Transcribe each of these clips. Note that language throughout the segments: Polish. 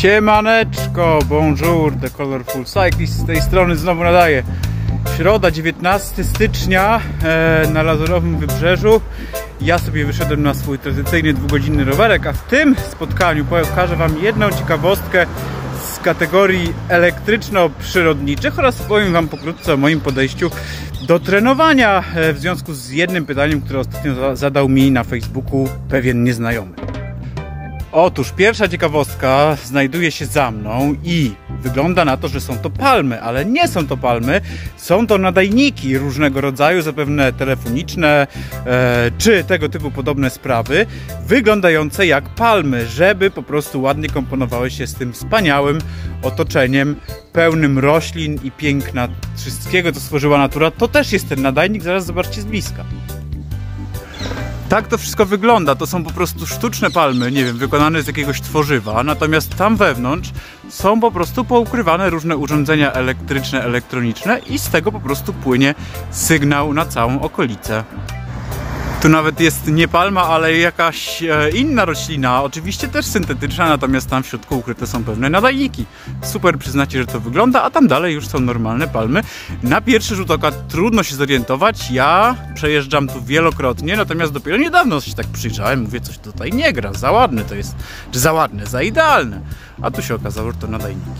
Siemaneczko, bonjour, The Colorful Cyclist z tej strony znowu nadaje. Środa, 19 stycznia na Lazurowym Wybrzeżu. Ja sobie wyszedłem na swój tradycyjny dwugodzinny rowerek, a w tym spotkaniu pokażę Wam jedną ciekawostkę z kategorii elektryczno-przyrodniczych oraz powiem Wam pokrótce o moim podejściu do trenowania w związku z jednym pytaniem, które ostatnio zadał mi na Facebooku pewien nieznajomy. Otóż pierwsza ciekawostka znajduje się za mną i wygląda na to, że są to palmy, ale nie są to palmy, są to nadajniki różnego rodzaju, zapewne telefoniczne czy tego typu podobne sprawy, wyglądające jak palmy, żeby po prostu ładnie komponowały się z tym wspaniałym otoczeniem pełnym roślin i piękna wszystkiego, co stworzyła natura. To też jest ten nadajnik, zaraz zobaczcie z bliska. Tak to wszystko wygląda, to są po prostu sztuczne palmy, nie wiem, wykonane z jakiegoś tworzywa, natomiast tam wewnątrz są po prostu poukrywane różne urządzenia elektryczne, elektroniczne i z tego po prostu płynie sygnał na całą okolicę. Tu nawet jest nie palma, ale jakaś inna roślina, oczywiście też syntetyczna, natomiast tam w środku ukryte są pewne nadajniki. Super, przyznacie, że to wygląda, a tam dalej już są normalne palmy. Na pierwszy rzut oka trudno się zorientować, ja przejeżdżam tu wielokrotnie, natomiast dopiero niedawno się tak przyjrzałem, mówię, coś tutaj nie gra, za ładne to jest, czy za ładne, za idealne. A tu się okazało, że to nadajniki.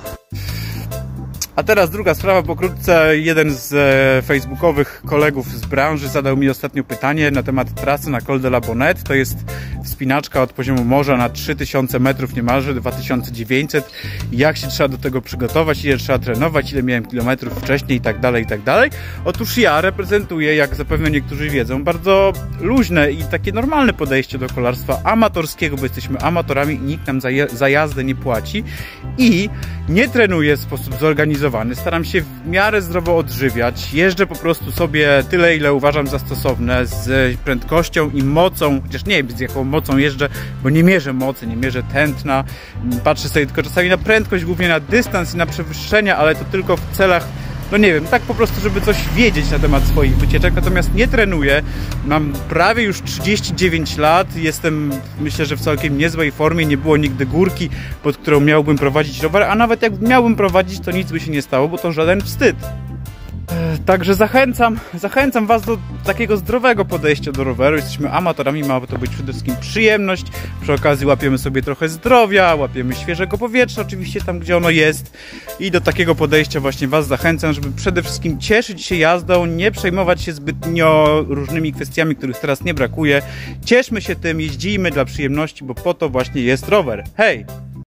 A teraz druga sprawa, pokrótce. Jeden z facebookowych kolegów z branży zadał mi ostatnio pytanie na temat trasy na Col de la Bonette. To jest wspinaczka od poziomu morza na 3000 metrów niemalże, 2900. Jak się trzeba do tego przygotować, ile trzeba trenować, ile miałem kilometrów wcześniej i tak dalej, i tak dalej. Otóż ja reprezentuję, jak zapewne niektórzy wiedzą, bardzo luźne i takie normalne podejście do kolarstwa amatorskiego, bo jesteśmy amatorami i nikt nam za jazdę nie płaci i nie trenuję w sposób zorganizowany. Staram się w miarę zdrowo odżywiać. Jeżdżę po prostu sobie tyle, ile uważam za stosowne, z prędkością i mocą, chociaż nie wiem z jaką mocą jeżdżę, bo nie mierzę mocy, nie mierzę tętna. Patrzę sobie tylko czasami na prędkość, głównie na dystans i na przewyższenia, ale to tylko w celach, no nie wiem, tak po prostu, żeby coś wiedzieć na temat swoich wycieczek, natomiast nie trenuję. Mam prawie już 39 lat, jestem, myślę, że w całkiem niezłej formie, nie było nigdy górki, pod którą miałbym prowadzić rower, a nawet jak miałbym prowadzić, to nic by się nie stało, bo to żaden wstyd. Także zachęcam Was do takiego zdrowego podejścia do roweru. Jesteśmy amatorami, ma to być przede wszystkim przyjemność. Przy okazji łapiemy sobie trochę zdrowia, łapiemy świeżego powietrza, oczywiście tam, gdzie ono jest. I do takiego podejścia właśnie Was zachęcam, żeby przede wszystkim cieszyć się jazdą, nie przejmować się zbytnio różnymi kwestiami, których teraz nie brakuje. Cieszmy się tym, jeździmy dla przyjemności, bo po to właśnie jest rower. Hej!